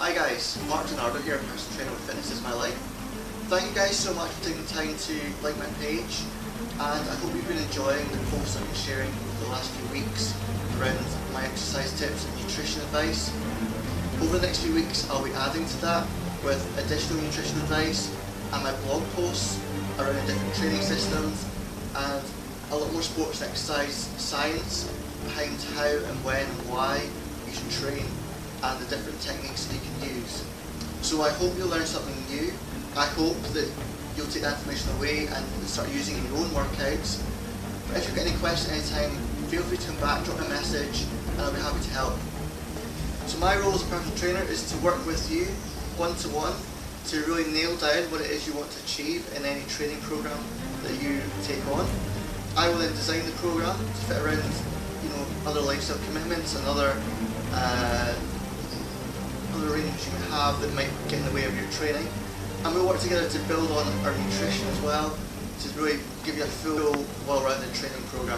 Hi guys, Marc Dinardo here, personal trainer with Fitness is My Life. Thank you guys so much for taking the time to like my page, and I hope you've been enjoying the posts I've been sharing over the last few weeks around my exercise tips and nutrition advice. Over the next few weeks I'll be adding to that with additional nutrition advice and my blog posts around different training systems and a lot more sports and exercise science behind how and when and why you should train and the different techniques that you can use. So I hope you'll learn something new. I hope that you'll take that information away and start using it in your own workouts. But if you've got any questions anytime, feel free to come back, drop me a message, and I'll be happy to help. So my role as a personal trainer is to work with you one-to-one to really nail down what it is you want to achieve in any training program that you take on. I will then design the program to fit around other lifestyle commitments and other arrangements you may have that might get in the way of your training, and we'll work together to build on our nutrition as well to really give you a full, well-rounded training program.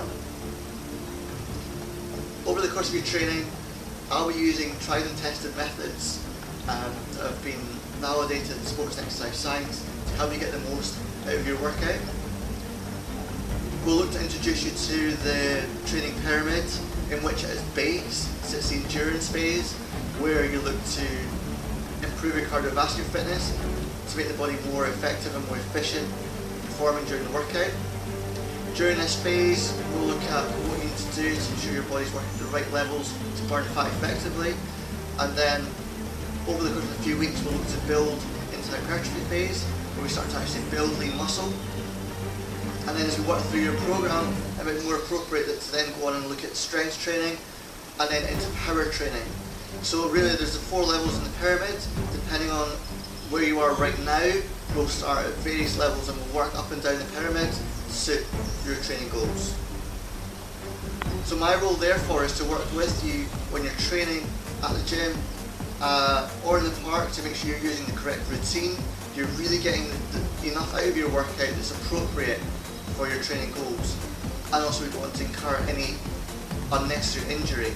Over the course of your training, I'll be using tried and tested methods that have been validated in sports and exercise science to help you get the most out of your workout. We'll look to introduce you to the training pyramid, in which at its base sits the endurance phase, where you look to improve your cardiovascular fitness to make the body more effective and more efficient performing during the workout. During this phase, we'll look at what you need to do to ensure your body's working at the right levels to burn fat effectively, and then over the course of a few weeks we'll look to build into the hypertrophy phase, where we start to actually build lean muscle. And then as we work through your program, it might be more appropriate to then go on and look at strength training and then into power training. So really there's the 4 levels in the pyramid. Depending on where you are right now, we'll start at various levels and we'll work up and down the pyramid to suit your training goals. So my role therefore is to work with you when you're training at the gym or in the park to make sure you're using the correct routine, you're really getting enough out of your workout that's appropriate for your training goals, and also we don't want to incur any unnecessary injury.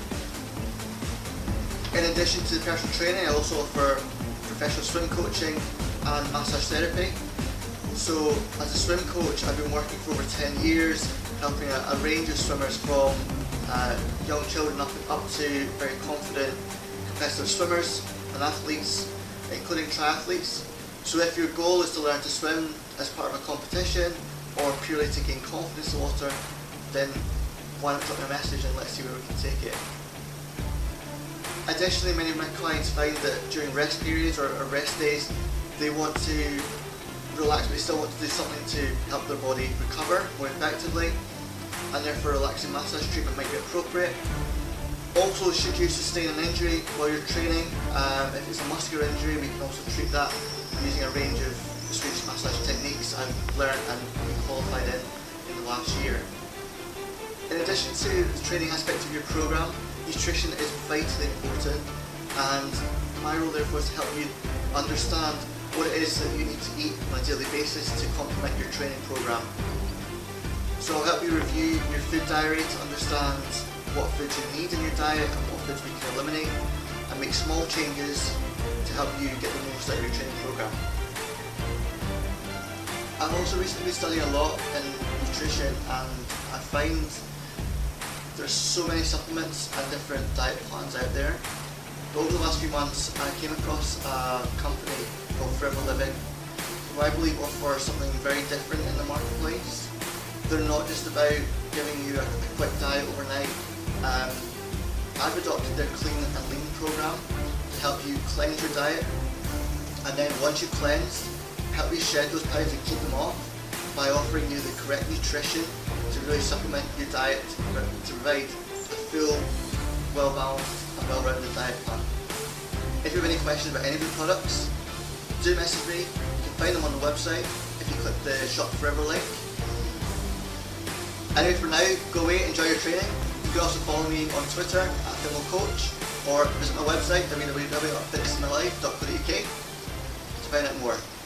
In addition to the personal training, I also offer professional swim coaching and massage therapy. So as a swim coach, I've been working for over 10 years, helping a range of swimmers from young children up to very confident competitive swimmers and athletes, including triathletes. So if your goal is to learn to swim as part of a competition or purely to gain confidence in water, then why not drop me a message and let's see where we can take it. Additionally, many of my clients find that during rest periods or rest days, they want to relax, but they still want to do something to help their body recover more effectively, and therefore relaxing massage treatment might be appropriate. Also, should you sustain an injury while you're training, if it's a muscular injury, we can also treat that using a range of Swedish massage techniques I've learned and been qualified in the last year. In addition to the training aspect of your program, nutrition is vitally important, and my role therefore is to help you understand what it is that you need to eat on a daily basis to complement your training program. So I'll help you review your food diary to understand what foods you need in your diet and what foods we can eliminate, and make small changes to help you get the most out of your training program. I've also recently been studying a lot in nutrition, and I find there's so many supplements and different diet plans out there. But over the last few months I came across a company called Forever Living, who I believe offer something very different in the marketplace. They're not just about giving you a quick diet overnight. I've adopted their clean and lean program to help you cleanse your diet, and then once you've cleansed, help you shed those pounds and keep them off by offering you the correct nutrition to really supplement your diet to provide a full, well-balanced and well-rounded diet plan. If you have any questions about any of the products, do message me. You can find them on the website if you click the Shop Forever link. Anyway, for now, go away, enjoy your training. You can also follow me on Twitter at FIMLCoach, or visit my website www.fitnessismylife.co.uk to find out more.